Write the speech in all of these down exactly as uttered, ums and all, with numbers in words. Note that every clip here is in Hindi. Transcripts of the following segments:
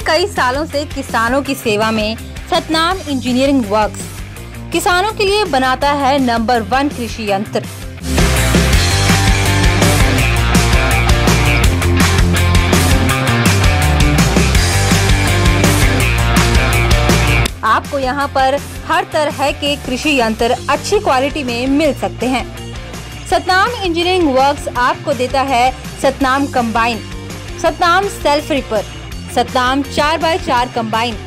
कई सालों से किसानों की सेवा में सतनाम इंजीनियरिंग वर्क्स किसानों के लिए बनाता है नंबर वन कृषि यंत्र। आपको यहां पर हर तरह के कृषि यंत्र अच्छी क्वालिटी में मिल सकते हैं। सतनाम इंजीनियरिंग वर्क्स आपको देता है Satnam combine, Satnam self reaper, Satnam चार बाई चार कंबाइन,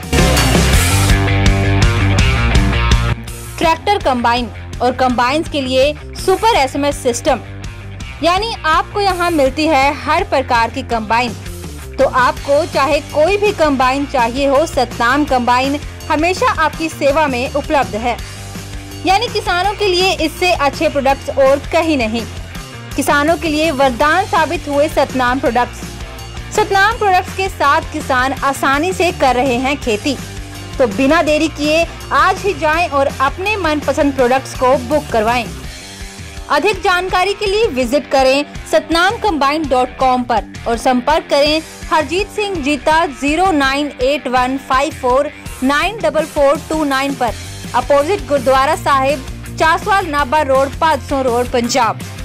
ट्रैक्टर कंबाइन और कंबाइंस के लिए सुपर एसएमएस सिस्टम। यानी आपको यहाँ मिलती है हर प्रकार की कंबाइन। तो आपको चाहे कोई भी कंबाइन चाहिए हो, सतनाम कंबाइन हमेशा आपकी सेवा में उपलब्ध है। यानी किसानों के लिए इससे अच्छे प्रोडक्ट्स और कहीं नहीं। किसानों के लिए वरदान साबित हुए सतनाम प्रोडक्ट्स। सतनाम प्रोडक्ट्स के साथ किसान आसानी से कर रहे हैं खेती। तो बिना देरी किए आज ही जाएं और अपने मनपसंद प्रोडक्ट्स को बुक करवाएं। अधिक जानकारी के लिए विजिट करें सतनाम कंबाइन डॉट कॉम पर और संपर्क करें हरजीत सिंह जीता zero nine eight one five four nine double four two nine पर, अपोजिट गुरुद्वारा साहिब, चासवाल नाबा रोड, पाँच सौ रोड, पंजाब।